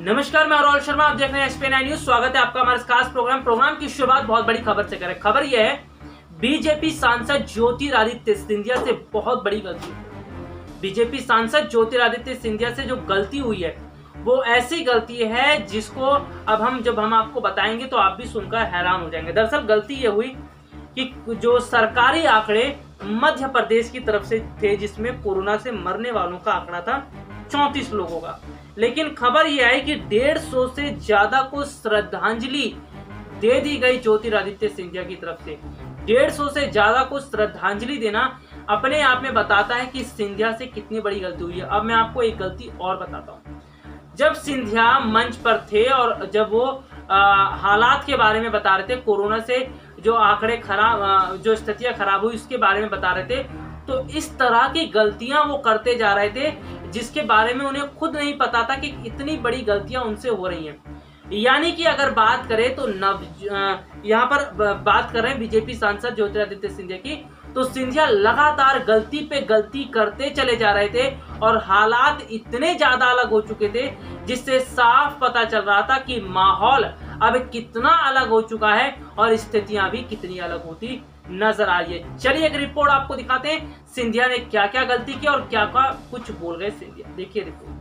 नमस्कार, मैं अरुण शर्मा, आप देख रहे हैं एसपी9 न्यूज। स्वागत है आपका हमारे खास प्रोग्राम की शुरुआत बहुत बड़ी खबर से करें। खबर यह है, बीजेपी सांसद ज्योतिरादित्य सिंधिया से बहुत बड़ी गलती हुई। बीजेपी सांसद ज्योतिरादित्य सिंधिया से जो गलती हुई है वो ऐसी गलती है जिसको अब जब हम आपको बताएंगे तो आप भी सुनकर हैरान हो जाएंगे। दरअसल गलती ये हुई कि जो सरकारी आंकड़े मध्य प्रदेश की तरफ से थे, जिसमें कोरोना से मरने वालों का आंकड़ा था 34 लोगों का, लेकिन खबर यह है कि 150 से ज्यादा को श्रद्धांजलि दे दी गई ज्योतिरादित्य सिंधिया की तरफ से। 150 से ज्यादा को श्रद्धांजलि देना अपने आप में बताता है कि सिंधिया से कितनी बड़ी गलती हुई है। अब मैं आपको एक गलती और बताता हूँ। जब सिंधिया मंच पर थे और जब वो हालात के बारे में बता रहे थे, कोरोना से जो आंकड़े खराब, जो स्थितियां खराब हुई उसके बारे में बता रहे थे, तो इस तरह की गलतियां वो करते जा रहे थे जिसके बारे में उन्हें खुद नहीं पता था कि इतनी बड़ी गलतियां उनसे हो रही हैं। यानी कि अगर बात करें तो यहाँ पर बात कर रहे हैं बीजेपी सांसद ज्योतिरादित्य सिंधिया की, तो सिंधिया लगातार गलती पे गलती करते चले जा रहे थे और हालात इतने ज्यादा अलग हो चुके थे जिससे साफ पता चल रहा था कि माहौल अब कितना अलग हो चुका है और स्थितियां भी कितनी अलग होती नजर आ रही है। चलिए एक रिपोर्ट आपको दिखाते हैं, सिंधिया ने क्या क्या गलती की और क्या क्या कुछ बोल गए सिंधिया। देखिए रिपोर्ट।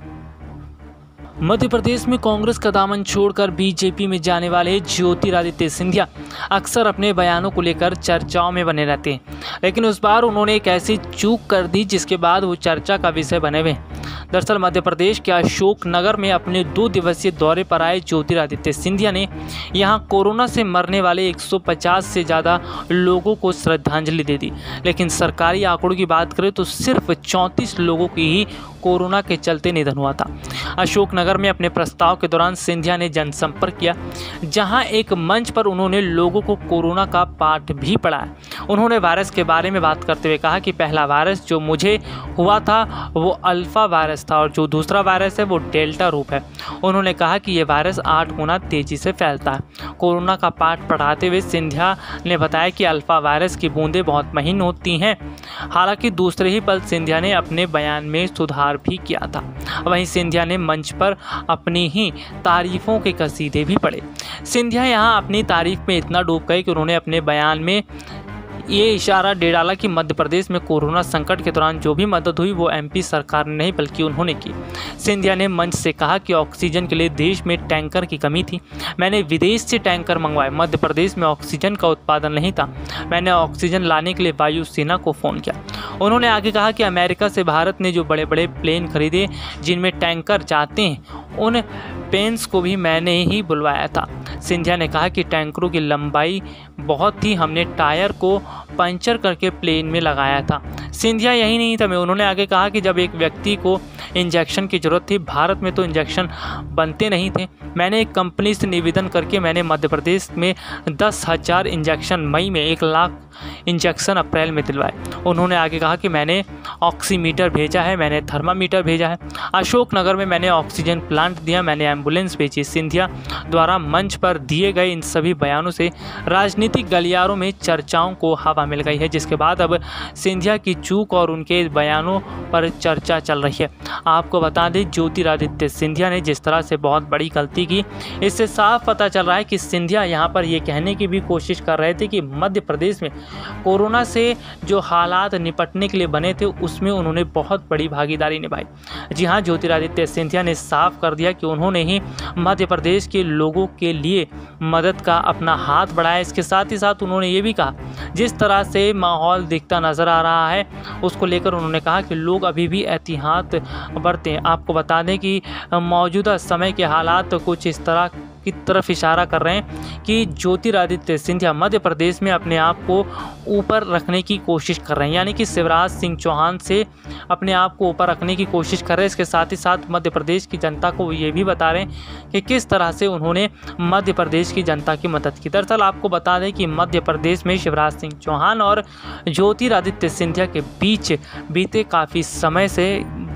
मध्य प्रदेश में कांग्रेस का दामन छोड़कर बीजेपी में जाने वाले ज्योतिरादित्य सिंधिया अक्सर अपने बयानों को लेकर चर्चाओं में बने रहते हैं, लेकिन उस बार उन्होंने एक ऐसी चूक कर दी जिसके बाद वो चर्चा का विषय बने हुए। दरअसल मध्य प्रदेश के अशोकनगर में अपने 2 दिवसीय दौरे पर आए ज्योतिरादित्य सिंधिया ने यहां कोरोना से मरने वाले 150 से ज़्यादा लोगों को श्रद्धांजलि दे दी, लेकिन सरकारी आंकड़ों की बात करें तो सिर्फ 34 लोगों की ही कोरोना के चलते निधन हुआ था। अशोकनगर में अपने प्रस्ताव के दौरान सिंधिया ने जनसंपर्क किया, जहां एक मंच पर उन्होंने लोगों को कोरोना का पाठ भी पढ़ाया। उन्होंने वायरस के बारे में बात करते हुए कहा कि पहला वायरस जो मुझे हुआ था वो अल्फा वायरस था और जो दूसरा वायरस है वो डेल्टा रूप है। उन्होंने कहा कि ये वायरस 8 गुना तेजी से फैलता है। कोरोना का पाठ पढ़ाते हुए सिंधिया ने बताया कि अल्फा वायरस की बूंदें बहुत महीन होती हैं। हालांकि दूसरे ही पल सिंधिया ने अपने बयान में सुधार भी किया था। वहीं सिंधिया ने मंच पर अपनी ही तारीफों के कसीदे भी पढ़े। सिंधिया यहां अपनी तारीफ में इतना डूब गए कि उन्होंने अपने बयान में ये इशारा दे डाला कि मध्य प्रदेश में कोरोना संकट के दौरान जो भी मदद हुई वो एमपी सरकार ने नहीं बल्कि उन्होंने की। सिंधिया ने मंच से कहा कि ऑक्सीजन के लिए देश में टैंकर की कमी थी, मैंने विदेश से टैंकर मंगवाए, मध्य प्रदेश में ऑक्सीजन का उत्पादन नहीं था, मैंने ऑक्सीजन लाने के लिए वायुसेना को फ़ोन किया। उन्होंने आगे कहा कि अमेरिका से भारत ने जो बड़े बड़े प्लेन खरीदे जिनमें टैंकर जाते हैं, उन पेंस को भी मैंने ही बुलवाया था। सिंधिया ने कहा कि टैंकरों की लंबाई बहुत थी, हमने टायर को पंचर करके प्लेन में लगाया था। सिंधिया यही नहीं था, उन्होंने आगे कहा कि जब एक व्यक्ति को इंजेक्शन की ज़रूरत थी, भारत में तो इंजेक्शन बनते नहीं थे, मैंने एक कंपनी से निवेदन करके मैंने मध्य प्रदेश में 10,000 इंजेक्शन मई में, 1 लाख इंजेक्शन अप्रैल में दिलवाए। उन्होंने आगे कहा कि मैंने ऑक्सीमीटर भेजा है, मैंने थर्मामीटर भेजा है, अशोकनगर में मैंने ऑक्सीजन प्लांट दिया, मैंने एम्बुलेंस भेजी। सिंधिया द्वारा मंच पर दिए गए इन सभी बयानों से राजनीतिक गलियारों में चर्चाओं को हवा मिल गई है, जिसके बाद अब सिंधिया की चूक और उनके बयानों पर चर्चा चल रही है। आपको बता दें, ज्योतिरादित्य सिंधिया ने जिस तरह से बहुत बड़ी गलती की, इससे साफ पता चल रहा है कि सिंधिया यहाँ पर ये कहने की भी कोशिश कर रहे थे कि मध्य प्रदेश में कोरोना से जो हालात निपटने के लिए बने थे उसमें उन्होंने बहुत बड़ी भागीदारी निभाई। जी हाँ, ज्योतिरादित्य सिंधिया ने साफ कर दिया कि उन्होंने ही मध्य प्रदेश के लोगों के लिए मदद का अपना हाथ बढ़ाया। इसके साथ ही साथ उन्होंने ये भी कहा, जिस तरह से माहौल दिखता नज़र आ रहा है उसको लेकर उन्होंने कहा कि लोग अभी भी एहतियात बरतें। आपको बता दें कि मौजूदा समय के हालात कुछ इस तरह की तरफ इशारा कर रहे हैं कि ज्योतिरादित्य सिंधिया मध्य प्रदेश में अपने आप को ऊपर रखने की कोशिश कर रहे हैं, यानी कि शिवराज सिंह चौहान से अपने आप को ऊपर रखने की कोशिश कर रहे हैं। इसके साथ ही साथ मध्य प्रदेश की जनता को ये भी बता रहे हैं कि किस तरह से उन्होंने मध्य प्रदेश की जनता की मदद की। दरअसल आपको बता दें कि मध्य प्रदेश में शिवराज सिंह चौहान और ज्योतिरादित्य सिंधिया के बीच बीते काफ़ी समय से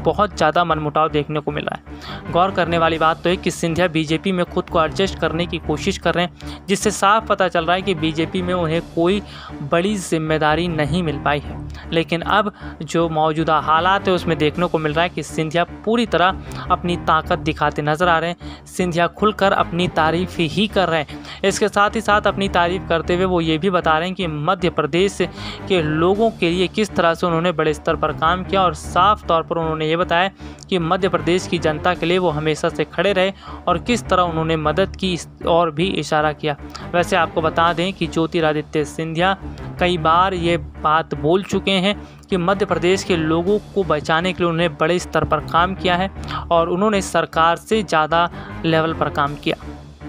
बहुत ज़्यादा मनमुटाव देखने को मिल रहा है। गौर करने वाली बात तो है कि सिंधिया बीजेपी में खुद को एडजस्ट करने की कोशिश कर रहे हैं, जिससे साफ पता चल रहा है कि बीजेपी में उन्हें कोई बड़ी जिम्मेदारी नहीं मिल पाई है। लेकिन अब जो मौजूदा हालात है उसमें देखने को मिल रहा है कि सिंधिया पूरी तरह अपनी ताकत दिखाते नजर आ रहे हैं। सिंधिया खुलकर अपनी तारीफ ही कर रहे हैं। इसके साथ ही साथ अपनी तारीफ करते हुए वो ये भी बता रहे हैं कि मध्य प्रदेश के लोगों के लिए किस तरह से उन्होंने बड़े स्तर पर काम किया, और साफ तौर पर उन्होंने ये बताया कि मध्य प्रदेश की जनता के लिए वो हमेशा से खड़े रहे और किस तरह उन्होंने मदद की और भी इशारा किया। वैसे आपको बता दें कि ज्योतिरादित्य सिंधिया कई बार ये बात बोल चुके हैं कि मध्य प्रदेश के लोगों को बचाने के लिए उन्होंने बड़े स्तर पर काम किया है और उन्होंने सरकार से ज़्यादा लेवल पर काम किया।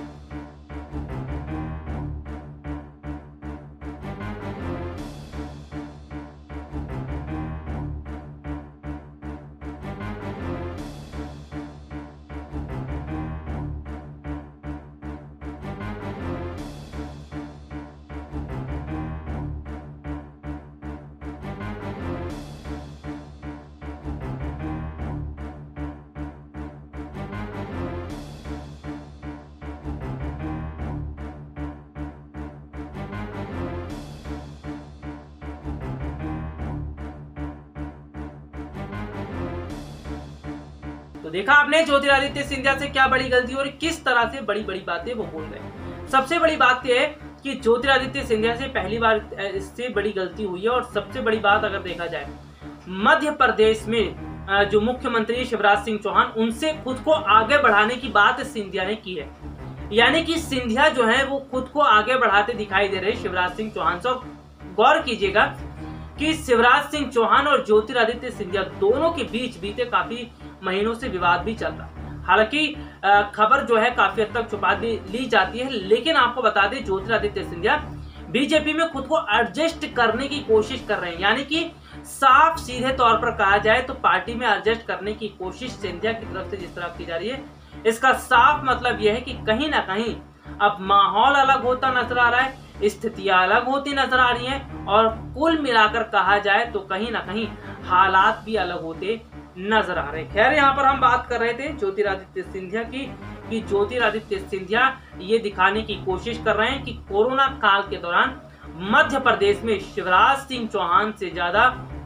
तो देखा आपने ज्योतिरादित्य सिंधिया से क्या बड़ी गलती और किस तरह से बड़ी बड़ी बातें वो बोल रहे हैं। सबसे बड़ी बात यह है कि ज्योतिरादित्य सिंधिया से पहली बार इससे बड़ी गलती हुई है। और सबसे बड़ी बात अगर देखा जाए, मध्य प्रदेश में जो मुख्यमंत्री शिवराज सिंह चौहान, उनसे खुद को आगे बढ़ाने की बात सिंधिया ने की है। यानी कि सिंधिया जो है वो खुद को आगे बढ़ाते दिखाई दे रहे शिवराज सिंह चौहान से। गौर कीजिएगा कि शिवराज सिंह चौहान और ज्योतिरादित्य सिंधिया दोनों के बीच बीते काफी महीनों से विवाद भी चल रहा है। हालांकि खबर जो है काफी हद तक छुपा ली जाती है, लेकिन आपको बता दें ज्योतिरादित्य सिंधिया बीजेपी में खुद को एडजस्ट करने की कोशिश कर रहे हैं। यानी कि साफ सीधे तौर पर कहा जाए तो पार्टी में एडजस्ट करने की कोशिश सिंधिया की तरफ से जिस तरह की जा रही है, इसका साफ मतलब यह है कि कहीं ना कहीं अब माहौल अलग होता नजर आ रहा है, स्थितियां अलग होती नजर आ रही हैं, और कुल मिलाकर कहा जाए तो कहीं ना कहीं हालात भी अलग होते नजर आ रहे हैं। खैर, यहाँ पर हम बात कर रहे थे ज्योतिरादित्य सिंधिया की, कि ज्योतिरादित्य सिंधिया ये दिखाने की कोशिश कर रहे हैं कि कोरोना काल के दौरान मध्य प्रदेश में शिवराज सिंह चौहान से ज्यादा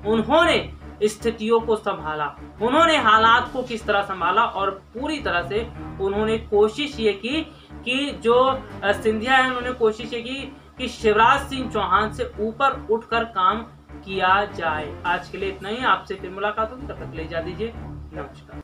उन्होंने स्थितियों को संभाला, उन्होंने हालात को किस तरह संभाला, और पूरी तरह से उन्होंने कोशिश ये की कि जो सिंधिया है उन्होंने कोशिश ये की कि शिवराज सिंह चौहान से ऊपर उठकर काम किया जाए। आज के लिए इतना ही। आपसे फिर मुलाकात होगी, तब तक ले जा दीजिए। नमस्कार।